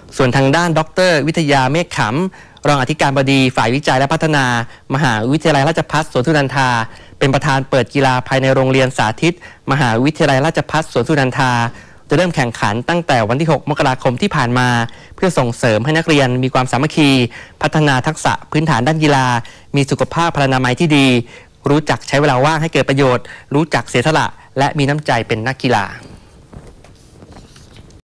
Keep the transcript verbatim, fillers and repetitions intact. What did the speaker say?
ส่วนทางด้านดรวิทยาเมฆขำรองอธิการบดีฝ่ายวิจัยและพัฒนามหาวิทยาลัยราชภัฏสวนสุนันทาเป็นประธานเปิดกีฬาภายในโรงเรียนสาธิตมหาวิทยาลัยราชภัฏสวนสุนันทาจะเริ่มแข่งขันตั้งแต่วันที่หกมกราคมที่ผ่านมาเพื่อส่งเสริมให้นักเรียนมีความสามัคคีพัฒนาทักษะพื้นฐานด้านกีฬามีสุขภาพพลานามัยที่ดีรู้จักใช้เวลาว่างให้เกิดประโยชน์รู้จักเสียสละและมีน้ำใจเป็นนักกีฬา